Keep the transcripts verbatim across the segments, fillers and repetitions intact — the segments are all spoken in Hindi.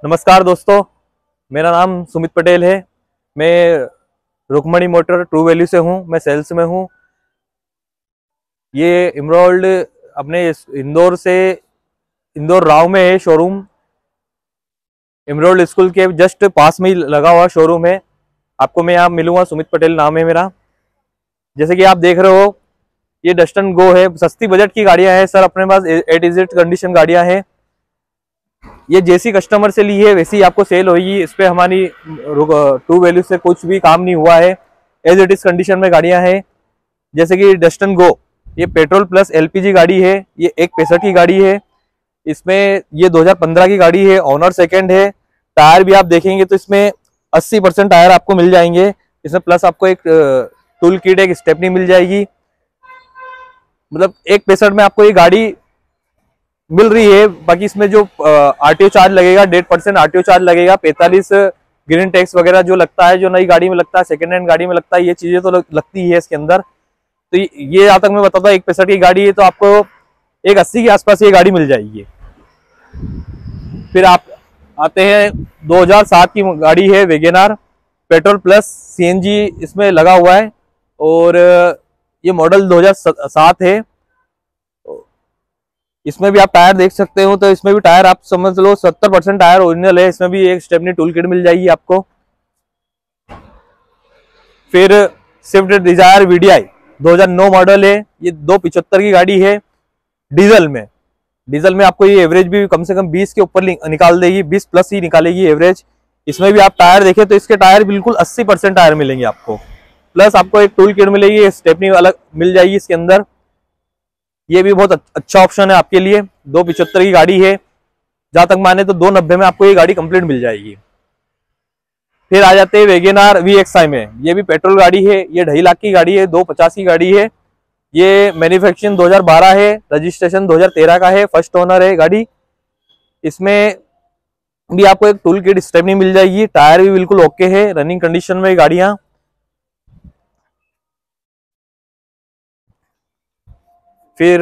नमस्कार दोस्तों, मेरा नाम सुमित पटेल है। मैं रुक्मणी मोटर ट्रू वैल्यू से हूँ। मैं सेल्स में हूँ। ये इमरोल्ड अपने इंदौर से इंदौर राव में है शोरूम। इमरोल्ड स्कूल के जस्ट पास में ही लगा हुआ शोरूम है। आपको मैं यहाँ मिलूंगा। सुमित पटेल नाम है मेरा। जैसे कि आप देख रहे हो, ये डस्टन गो है। सस्ती बजट की गाड़ियाँ हैं सर अपने पास। ए टू जेड कंडीशन गाड़ियाँ हैं। ये जैसी कस्टमर से ली है वैसी आपको सेल होगी। इस पे हमारी ट्रू वैल्यू से कुछ भी काम नहीं हुआ है। एज इट इज कंडीशन में गाड़ियां हैं। जैसे कि डस्टन गो, ये पेट्रोल प्लस एलपीजी गाड़ी है। ये एक पैंसठ की गाड़ी है। इसमें ये दो हज़ार पंद्रह की गाड़ी है। ऑनर सेकंड है। टायर भी आप देखेंगे तो इसमें अस्सी परसेंट टायर आपको मिल जाएंगे। इसमें प्लस आपको एक टूल किट, एक स्टेपनी मिल जाएगी। मतलब एक पैंसठ में आपको ये गाड़ी मिल रही है। बाकी इसमें जो आरटीओ चार्ज लगेगा, डेढ़ परसेंट आरटीओ चार्ज लगेगा। पैंतालीस ग्रीन टैक्स वगैरह जो लगता है, जो नई गाड़ी में लगता है, सेकंड हैंड गाड़ी में लगता है, ये चीजें तो लगती है इसके अंदर। तो ये यहाँ तक मैं बताता हूँ, एक पैंसठ की गाड़ी है तो आपको एक अस्सी के आसपास ये गाड़ी मिल जाएगी। फिर आप आते हैं दो हज़ार सात की गाड़ी है वेगेनार, पेट्रोल प्लस सीएनजी इसमें लगा हुआ है। और ये मॉडल दो हज़ार सात है। इसमें भी आप टायर देख सकते हो, तो इसमें भी टायर आप समझ लो सत्तर परसेंट टायर ओरिजिनल है। इसमें भी एक स्टेपनी टूल किट मिल जाएगी आपको। फिर स्विफ्ट डिजायर वीडीआई दो हज़ार नौ मॉडल है। ये दो पिछहत्तर की गाड़ी है डीजल में। डीजल में आपको ये एवरेज भी कम से कम बीस के ऊपर निकाल देगी, बीस प्लस ही निकालेगी एवरेज। इसमें भी आप टायर देखें तो इसके टायर बिल्कुल अस्सी परसेंट टायर मिलेंगे आपको। प्लस आपको एक टूल किट मिलेगी, स्टेपनी अलग मिल जाएगी इसके अंदर। ये भी बहुत अच्छा ऑप्शन है आपके लिए। दो पिछहत्तर की गाड़ी है। जहां तक माने तो दो नब्बे में आपको ये गाड़ी कंप्लीट मिल जाएगी। फिर आ जाते हैं वेगेनार वी एक्स आई में। ये भी पेट्रोल गाड़ी है। ये ढाई लाख की गाड़ी है। दो पचास की गाड़ी है। ये मैन्युफैक्चरिंग दो हज़ार बारह है, रजिस्ट्रेशन दो हज़ार तेरह का है। फर्स्ट ओनर है गाड़ी। इसमें भी आपको एक टूल किट स्टेपनी मिल जाएगी। टायर भी बिल्कुल ओके है, रनिंग कंडीशन में गाड़ियां। फिर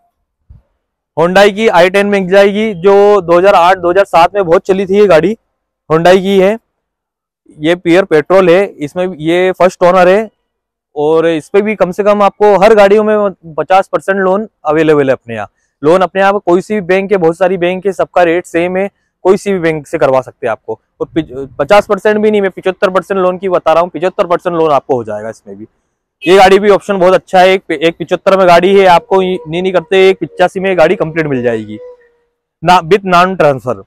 होंडाई की आई टेन मिल जाएगी, जो दो हज़ार आठ दो हज़ार सात में बहुत चली थी। ये गाड़ी होंडाई की है। ये प्योर पेट्रोल है। इसमें ये फर्स्ट ओनर है। और इस पे भी कम से कम आपको हर गाड़ियों में पचास परसेंट लोन अवेलेबल है अपने यहाँ। लोन अपने यहाँ कोई सी भी बैंक है, बहुत सारी बैंक है, सबका रेट सेम है। कोई सी भी बैंक से करवा सकते हैं आपको। और पचास परसेंट भी नहीं, मैं पिछहत्तर परसेंट लोन की बता रहा हूँ। पिछहत्तर परसेंट लोन आपको हो जाएगा इसमें भी। ये गाड़ी भी ऑप्शन बहुत अच्छा है। एक एक पिछहत्तर में गाड़ी है, आपको नहीं नहीं करते एक पिचासी में गाड़ी कंप्लीट मिल जाएगी ना, विथ नॉन ट्रांसफर।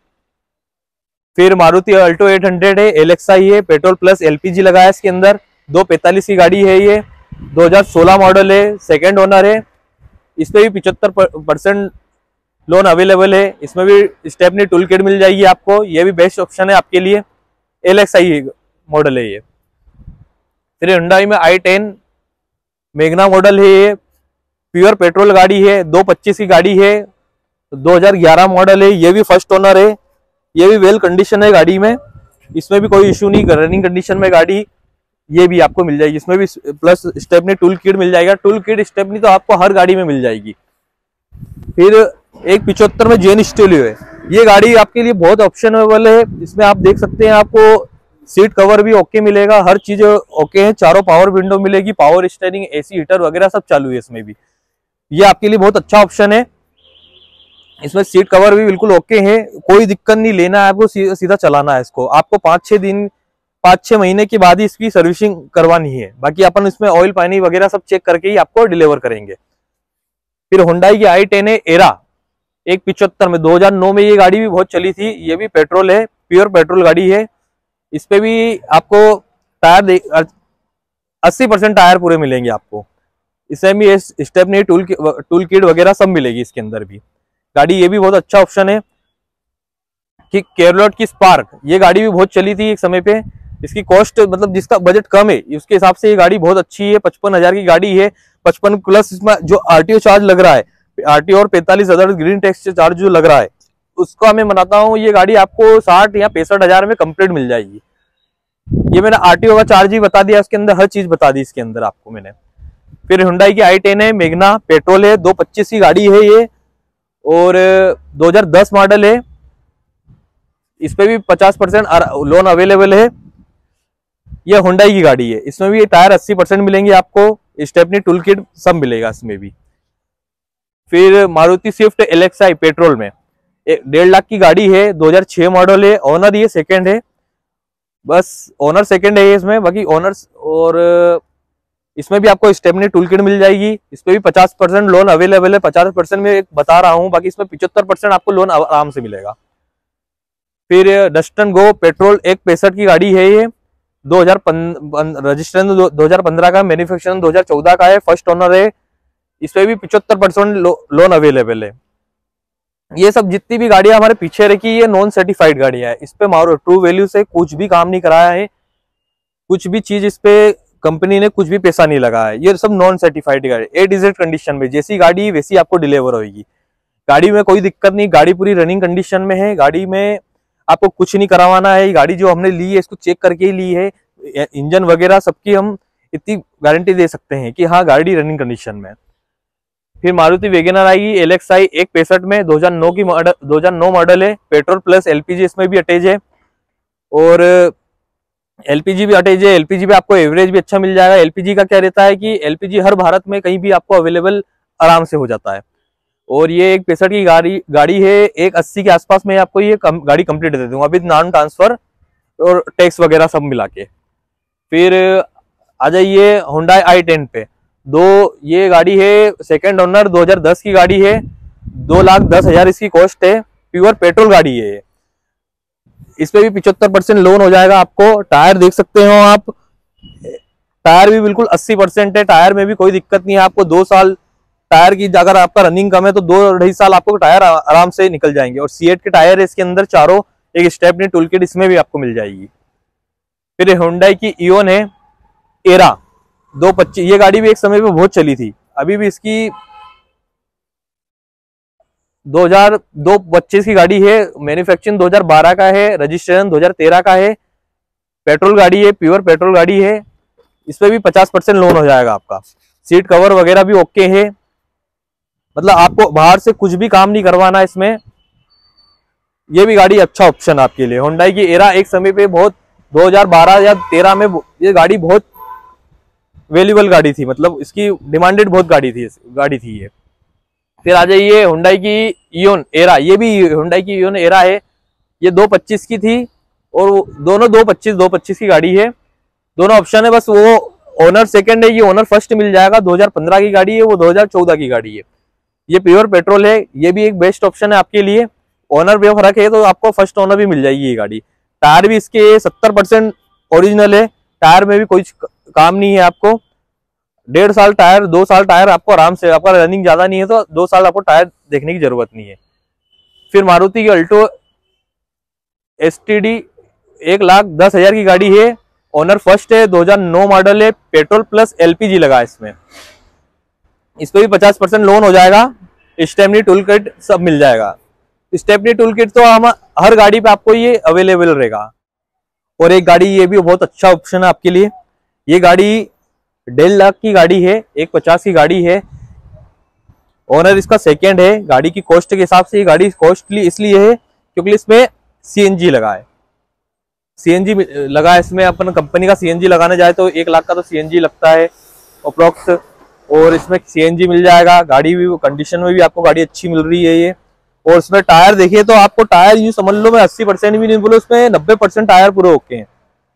फिर मारुति अल्टो आठ सौ है, एलएक्सआई है, पेट्रोल प्लस एलपीजी लगा है इसके अंदर। दो पैंतालीस की गाड़ी है। ये दो हज़ार सोलह मॉडल है, सेकंड ओनर है। इस पे भी पिछहत्तर परसेंट लोन अवेलेबल है। इसमें भी स्टेपनी टूल किट मिल जाएगी आपको। ये भी बेस्ट ऑप्शन है आपके लिए। एलएक्सआई मॉडल है ये। फिर हुंडई में आई टेन मेगना मॉडल है। ये प्योर पेट्रोल गाड़ी है। दो पच्चीस की गाड़ी है। दो हज़ार ग्यारह मॉडल है। ये भी फर्स्ट ओनर है। ये भी वेल कंडीशन है गाड़ी में। इसमें भी कोई इशू नहीं, रनिंग कंडीशन में गाड़ी ये भी आपको मिल जाएगी। इसमें भी प्लस स्टेपनी टूल किट मिल जाएगा। टूल किट स्टेपनी तो आपको हर गाड़ी में मिल जाएगी। फिर एक पिछहत्तर में जेन स्टीलियो है। ये गाड़ी आपके लिए बहुत ऑप्शनेबल है। इसमें आप देख सकते हैं, आपको सीट कवर भी ओके मिलेगा, हर चीज ओके है। चारों पावर विंडो मिलेगी, पावर स्टीयरिंग, एसी हीटर वगैरह सब चालू है इसमें भी। ये आपके लिए बहुत अच्छा ऑप्शन है। इसमें सीट कवर भी बिल्कुल ओके है। कोई दिक्कत नहीं, लेना है आपको सी, सीधा चलाना है इसको। आपको पाँच छह दिन पाँच छह महीने के बाद ही इसकी सर्विसिंग करवानी है। बाकी अपन इसमें ऑयल पानी वगैरह सब चेक करके ही आपको डिलीवर करेंगे। फिर हुंडई की आई टेन है एरा, एक पिछहत्तर में। दो हज़ार नौ में ये गाड़ी भी बहुत चली थी। ये भी पेट्रोल है, प्योर पेट्रोल गाड़ी है। इस पे भी आपको टायर अस्सी परसेंट टायर पूरे मिलेंगे आपको। इसमें भी स्टेपनी टूल टूल किट वगैरह सब मिलेगी इसके अंदर भी। गाड़ी ये भी बहुत अच्छा ऑप्शन है। कि कैरोलेट की स्पार्क, ये गाड़ी भी बहुत चली थी एक समय पे। इसकी कॉस्ट मतलब जिसका बजट कम है उसके हिसाब से ये गाड़ी बहुत अच्छी है। पचपन हजार की गाड़ी है। पचपन प्लस इसमें जो आरटीओ चार्ज लग रहा है, आरटीओ और पैंतालीस हजार ग्रीन टैक्स चार्ज जो लग रहा है, उसका मैं मनाता हूँ ये गाड़ी आपको साठ या पैंसठ हजार में कंप्लीट मिल जाएगी। ये मैंने आरटीओ का चार्ज ही बता दिया, इसके अंदर हर चीज बता दी इसके अंदर आपको मैंने। फिर हुंडई की आई टेन है, मेगना पेट्रोल है, दो पच्चीस की गाड़ी है ये। और दो हज़ार दस मॉडल है। इस पे भी पचास परसेंट लोन अवेलेबल है। ये होंडाई की गाड़ी है, इसमें भी टायर अस्सी परसेंट मिलेंगे आपको, स्टेपनी टूल किट सब मिलेगा इसमें भी। फिर Maruti Swift L X I petrol में, डेढ़ लाख की गाड़ी है, दो हज़ार छह मॉडल है, ओनर ये सेकंड है, बस ओनर सेकंड है इसमें, बाकी ओनर्स। और इसमें भी आपको स्टेपनी टूल किट मिल जाएगी, इस पे भी पचास परसेंट लोन अवेलेबल है, पचास परसेंट में बता रहा हूँ, बाकी इसमें पिछहत्तर परसेंट आपको लोन आराम से मिलेगा। फिर डस्टन गो पेट्रोल एक पैंसठ की गाड़ी है, ये दो हज़ार रजिस्ट्रेशन दो हज़ार पंद्रह का, मैन्युफैक्चरिंग दो हज़ार चौदह का है, फर्स्ट ओनर है, इस पे भी पिछहत्तर परसेंट लोन अवेलेबल है। ये सब जितनी भी गाड़ियां हमारे पीछे रखी, ये नॉन सर्टिफाइड गाड़ियां है, इस पे मारो ट्रू वैल्यू से कुछ भी काम नहीं कराया है, कुछ भी चीज इस पे कंपनी ने कुछ भी पैसा नहीं लगाया है, ये सब नॉन सर्टिफाइड गाड़ी, ए डिजिट कंडीशन में, जैसी गाड़ी वैसी आपको डिलीवर होगी। गाड़ी में कोई दिक्कत नहीं, गाड़ी पूरी रनिंग कंडीशन में है, गाड़ी में आपको कुछ नहीं करवाना है। गाड़ी जो हमने ली है इसको चेक करके ही ली है, इंजन वगैरह सबकी हम इतनी गारंटी दे सकते हैं कि हाँ गाड़ी रनिंग कंडीशन में। फिर मारुति वैगनर आएगी एल एक्स आई एक पैंसठ में, दो हज़ार नौ की मॉडल, दो हज़ार नौ मॉडल है, पेट्रोल प्लस एलपीजी इसमें भी अटैच है, और एलपीजी भी अटैच है। एलपीजी पे आपको एवरेज भी अच्छा मिल जाएगा। एलपीजी का क्या रहता है कि एलपीजी हर भारत में कहीं भी आपको अवेलेबल आराम से हो जाता है, और ये एक पैंसठ की गाड़ी गाड़ी है, एक अस्सी के आसपास में आपको ये कम, गाड़ी कंप्लीट दे दूंगा अभी, नॉन ट्रांसफर और टैक्स वगैरह सब मिला के। फिर आ जाइए हुंडई आई टेन पे, दो ये गाड़ी है सेकंड ओनर, दो हज़ार दस की गाड़ी है, दो लाख दस हजार इसकी कॉस्ट है, प्योर पेट्रोल गाड़ी है, इस पे भी पिछहत्तर परसेंट लोन हो जाएगा आपको। टायर देख सकते हो आप, टायर भी बिल्कुल अस्सी परसेंट है, टायर में भी कोई दिक्कत नहीं है आपको। दो साल टायर की, अगर आपका रनिंग कम है तो दो ढाई साल आपको टायर आराम से निकल जाएंगे। और सीएट के टायर है इसके अंदर चारों, एक स्टेपनी टूल किट इसमें भी आपको मिल जाएगी। फिर हुंडई की इओन है एरा दो पच्चीस, ये गाड़ी भी एक समय पे बहुत चली थी, अभी भी इसकी दो हज़ार दो पच्चीस की गाड़ी है, मैन्युफैक्चरिंग दो हज़ार बारह का है, रजिस्ट्रेशन दो हज़ार तेरह का है, पेट्रोल गाड़ी है, प्योर पेट्रोल गाड़ी है, इस पे भी पचास परसेंट लोन हो जाएगा आपका। सीट कवर वगैरह भी ओके है, मतलब आपको बाहर से कुछ भी काम नहीं करवाना इसमें। ये भी गाड़ी अच्छा ऑप्शन आपके लिए। हुंडई की एरा एक समय पे बहुत दो हज़ार बारह या तेरह में ये गाड़ी बहुत वैल्यूबल गाड़ी थी, मतलब इसकी डिमांडेड बहुत गाड़ी थी गाड़ी थी ये। फिर आ जाइए हुंडई की इओन एरा, ये भी हुंडई की इओन एरा है, ये दो पच्चीस की थी, और दोनों दो पच्चीस दो पच्चीस की गाड़ी है, दोनों ऑप्शन है, बस वो ओनर सेकंड है, ये ओनर फर्स्ट मिल जाएगा। दो हज़ार पंद्रह की गाड़ी है, वो दो हज़ार चौदह की गाड़ी है, ये प्योर पेट्रोल है, ये भी एक बेस्ट ऑप्शन है आपके लिए। ओनर भी फर्क है तो आपको फर्स्ट ओनर भी मिल जाएगी ये गाड़ी। टायर भी इसके सत्तर परसेंट ओरिजिनल है, टायर में भी कोई काम नहीं है आपको। डेढ़ साल टायर, दो साल टायर आपको आराम से, आपका रनिंग ज्यादा नहीं है तो दो साल आपको टायर देखने की जरूरत नहीं है। फिर मारुति की अल्टो एसटीडी एक लाख दस हजार की गाड़ी है, ओनर फर्स्ट है, दो हज़ार नौ मॉडल है, पेट्रोल प्लस एलपीजी लगा है इसमें, इस पे भी पचास परसेंट लोन हो जाएगा। स्टेपनी टूल किट सब मिल जाएगा। स्टेपनी टूल किट तो हम हर गाड़ी पे आपको ये अवेलेबल रहेगा। और एक गाड़ी, ये भी बहुत अच्छा ऑप्शन है आपके लिए, ये गाड़ी डेढ़ लाख की गाड़ी है, एक पचास की गाड़ी है, ओनर इसका सेकंड है। गाड़ी की कॉस्ट के हिसाब से ये गाड़ी कॉस्टली इसलिए है क्योंकि इसमें सीएनजी लगा है, सीएनजी लगा है इसमें। अपन कंपनी का सीएनजी लगाने जाए तो एक लाख का तो सीएनजी लगता है अप्रोक्स, और इसमें सीएनजी मिल जाएगा। गाड़ी भी कंडीशन में भी आपको गाड़ी अच्छी मिल रही है ये। और इसमें टायर देखिए तो आपको टायर यूं समझ लो, मैं अस्सी परसेंट भी नहीं बोलो, इसमें नब्बे परसेंट टायर पूरे ओके हैं।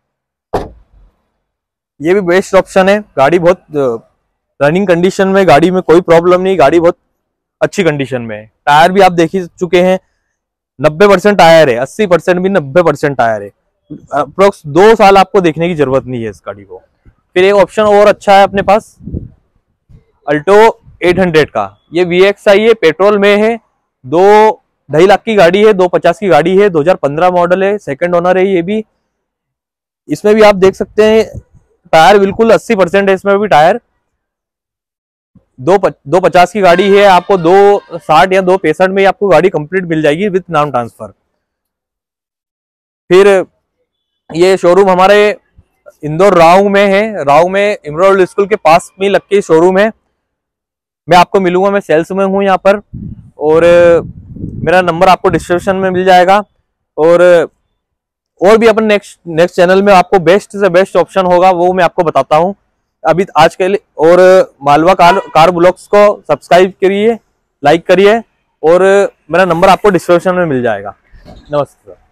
ये भी बेस्ट ऑप्शन है। गाड़ी बहुत रनिंग कंडीशन में, गाड़ी में कोई प्रॉब्लम नहीं, गाड़ी बहुत अच्छी कंडीशन में है। टायर भी आप देख ही चुके हैं, नब्बे परसेंट टायर है, अस्सी परसेंट भी नब्बे परसेंट टायर है। अप्रोक्स दो साल आपको देखने की जरूरत नहीं है इस गाड़ी को। फिर एक ऑप्शन और अच्छा है अपने पास, अल्टो आठ सौ का, ये वी एक्स आई है, पेट्रोल में है, दो ढाई लाख की गाड़ी है, दो पचास की गाड़ी है, दो हज़ार पंद्रह मॉडल है, सेकंड ओनर है ये भी। इसमें भी आप देख सकते हैं टायर बिल्कुल अस्सी परसेंट है इसमें भी टायर। दो पच, दो पचास की गाड़ी है, आपको दो साठ या दो पैंसठ में आपको गाड़ी कंप्लीट मिल जाएगी विद नाम ट्रांसफर। फिर ये शोरूम हमारे इंदौर राव में है, राव में इमरोल स्कूल के पास में लग के शोरूम है। मैं आपको मिलूंगा, मैं सेल्स में हूँ यहाँ पर, और मेरा नंबर आपको डिस्क्रिप्शन में मिल जाएगा। और और भी अपन नेक्स्ट नेक्स्ट चैनल में आपको बेस्ट से बेस्ट ऑप्शन होगा वो मैं आपको बताता हूँ अभी आज के लिए। और मालवा कार कार ब्लॉग्स को सब्सक्राइब करिए, लाइक करिए, और मेरा नंबर आपको डिस्क्रिप्शन में मिल जाएगा। नमस्ते।